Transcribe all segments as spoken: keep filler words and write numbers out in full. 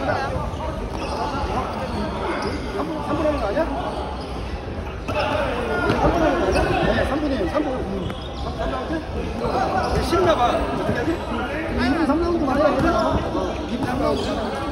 삼 분 하는 거 아니야? 삼 분 하는 거 아니야? 네, 삼 분이에요. 삼 분. 삼 라운드? 쉽나 봐. 어떻게 하지? 이 분 삼 라운드만 해야 되나? 이 분 삼 라운드.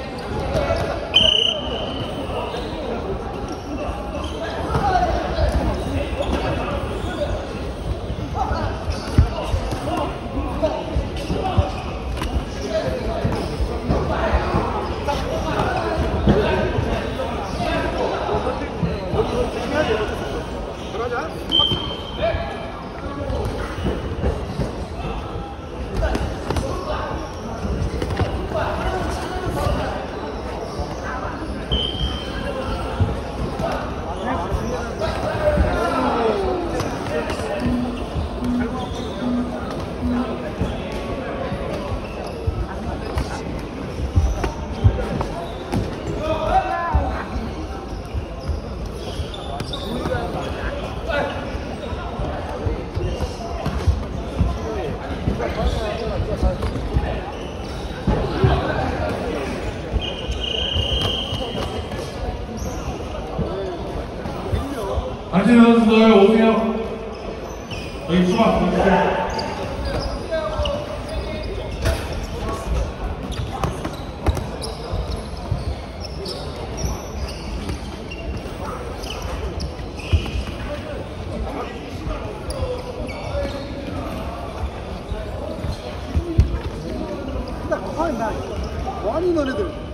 안진호 선수들 오세요. 여기 수박 보세요. 뭐하니 너네들?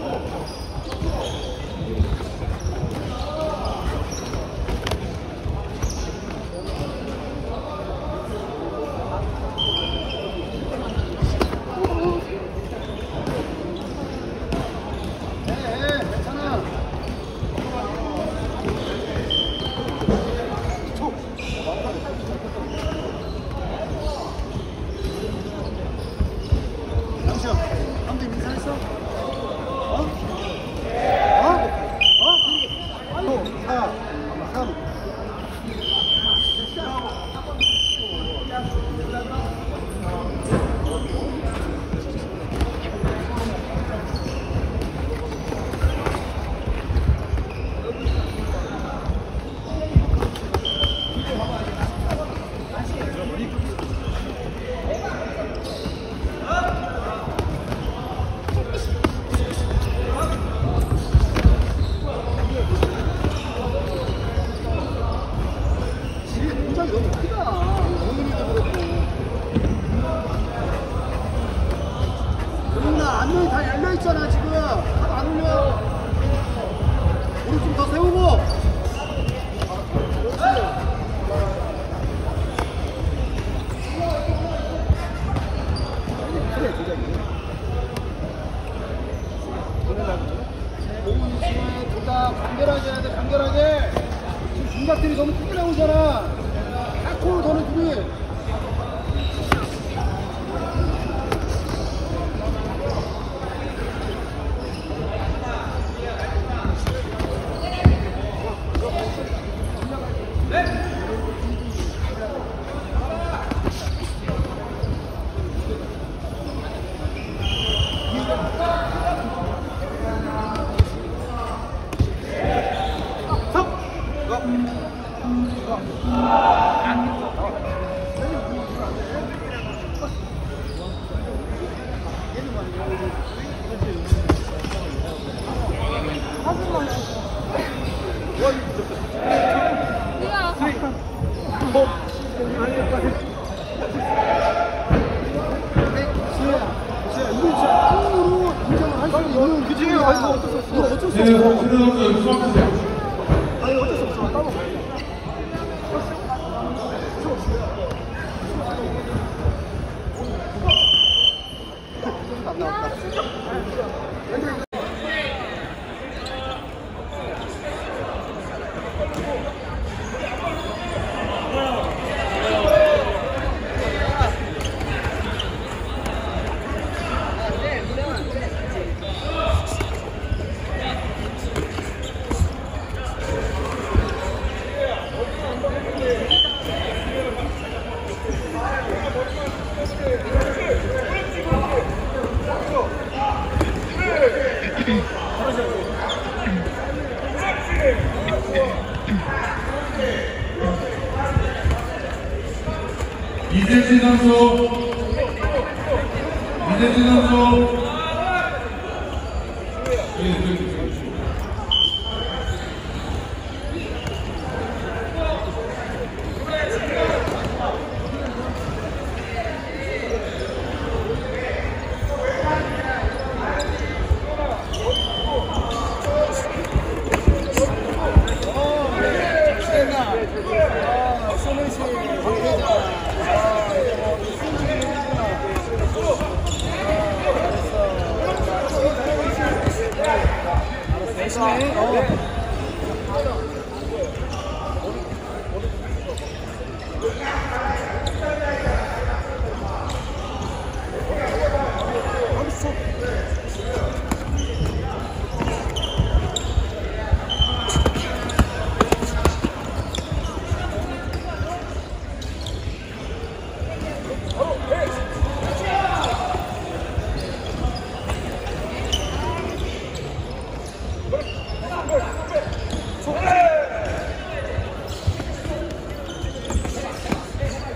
안면이 다 열려있잖아 지금. 하나 안 올려. 우리 좀 더 세우고. 그래 도장이네. 공은 위치에 도장 간결하게 해야 돼. 간결하게. 지금 중각들이 너무 크게 나오잖아. 탁골 더는 둘이. 아니 어쩔 수 없어. 따로. 안 나왔다. Hey! 이재진 선수, 이재진 선수. 네, 네, 네.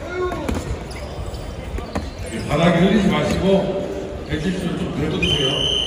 바닥에 흘리지 마시고 백십수를 좀 긁어주세요.